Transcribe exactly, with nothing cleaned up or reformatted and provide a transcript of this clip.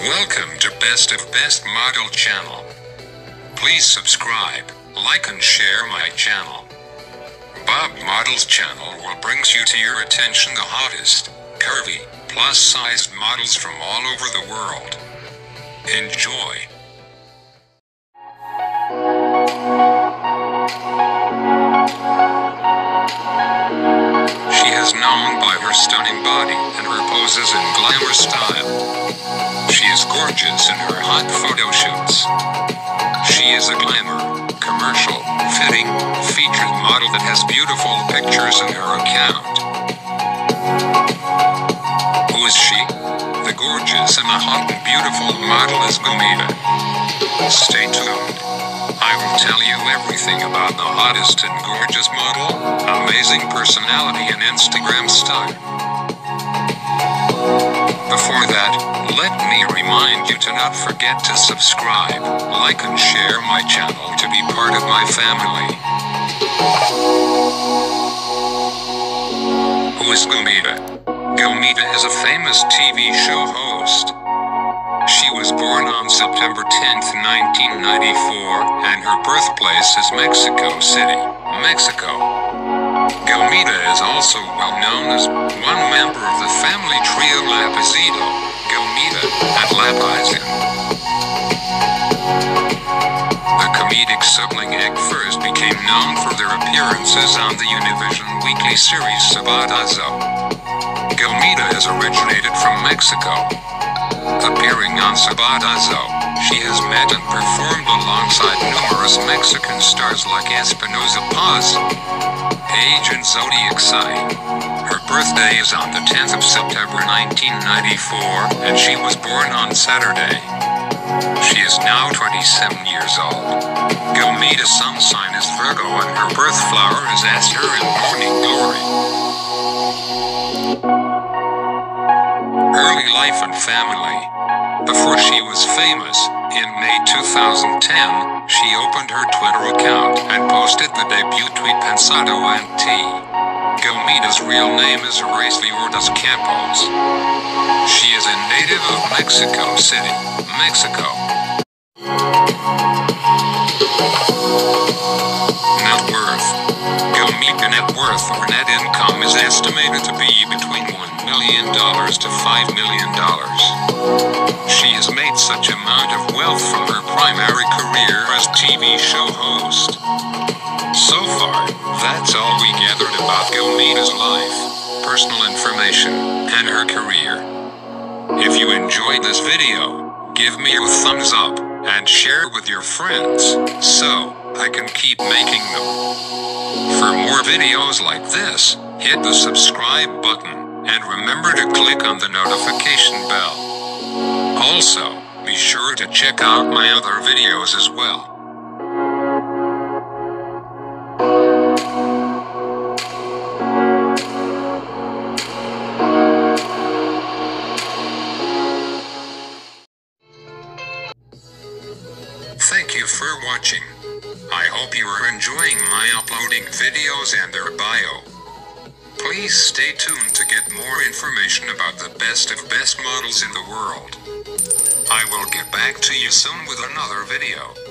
Welcome to Best of Best Model channel. Please subscribe, like and share my channel. Bob Models channel will brings you to your attention the hottest, curvy, plus-sized models from all over the world. Enjoy. She is known by her stunning body and her poses in glamour style. She is gorgeous in her hot photo shoots. She is a glamour, commercial, fitting, featured model that has beautiful pictures in her account. Who is she? The gorgeous and the hot and beautiful model is Gomita. Stay tuned. I will tell you everything about the hottest and gorgeous model, amazing personality and Instagram star. Before that, let me remind you to not forget to subscribe, like and share my channel to be part of my family. Who is Gomita? Gomita is a famous T V show host. She was born on September tenth, nineteen ninety-four, and her birthplace is Mexico City, Mexico. Gomita is also well known as one member of the family trio Lapizito, Gomita, and Lapizin. The comedic sibling Egg first became known for their appearances on the Univision weekly series Sabadazo. Gomita has originated from Mexico. Appearing on Sabadazo, she has met and performed alongside numerous Mexican stars like Espinoza Paz, Age and Zodiac Sign. Her birthday is on the tenth of September nineteen ninety-four, and she was born on Saturday. She is now twenty-seven years old. Gomita's sun sign is Virgo and her birth flower is Aster in Morning Glory. Early life and family. Before she was famous, in May two thousand ten, she opened her Twitter account and posted the debut tweet Pensado en ti. Gomita's real name is Aracely Ordaz Campos. She is a native of Mexico City, Mexico. Net worth. Gomita net worth or net income is estimated to be between one million dollars to five million dollars. She has made such amount of wealth from her primary career as T V show host. So far, that's all we gathered about Gomita's life, personal information, and her career. If you enjoyed this video, give me a thumbs up and share with your friends so I can keep making them. For more videos like this, hit the subscribe button and remember to click on the notification bell. Also, be sure to check out my other videos as well. Thank you for watching. I hope you are enjoying my uploading videos and their bio. Please stay tuned to get more information about the best of best models in the world. I will get back to you soon with another video.